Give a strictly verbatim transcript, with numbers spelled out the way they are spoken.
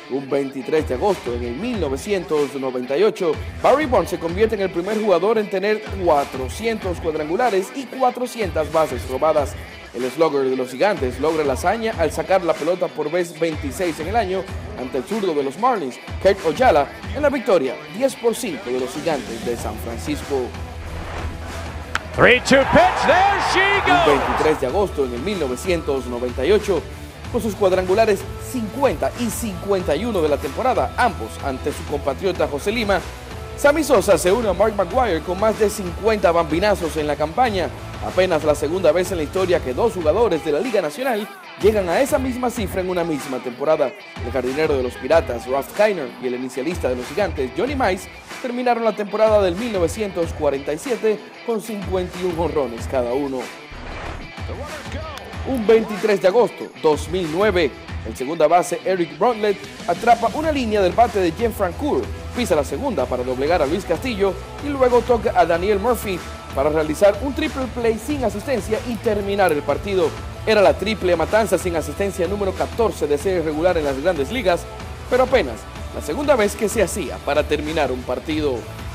Un veintitrés de agosto en el mil novecientos noventa y ocho, Barry Bonds se convierte en el primer jugador en tener cuatrocientos cuadrangulares y cuatrocientas bases robadas. El slugger de los Gigantes logra la hazaña al sacar la pelota por vez veintiséis en el año ante el zurdo de los Marlins, Kurt Ojala, en la victoria diez por cinco de los Gigantes de San Francisco. three two pitch, there she Un goes. veintitrés de agosto en el mil novecientos noventa y ocho, con sus cuadrangulares cincuenta y cincuenta y uno de la temporada, ambos ante su compatriota José Lima, Sammy Sosa se une a Mark McGwire con más de cincuenta bambinazos en la campaña, apenas la segunda vez en la historia que dos jugadores de la Liga Nacional llegan a esa misma cifra en una misma temporada. El jardinero de los Piratas, Ralph Kiner, y el inicialista de los Gigantes, Johnny Mize, terminaron la temporada del mil novecientos cuarenta y siete con cincuenta y uno jonrones cada uno. Un veintitrés de agosto dos mil nueve, el segunda base Eric Bruntlett atrapa una línea del bate de Jeff Francoeur, pisa la segunda para doblegar a Luis Castillo y luego toca a Daniel Murphy para realizar un triple play sin asistencia y terminar el partido. Era la triple matanza sin asistencia número catorce de serie regular en las Grandes Ligas, pero apenas la segunda vez que se hacía para terminar un partido.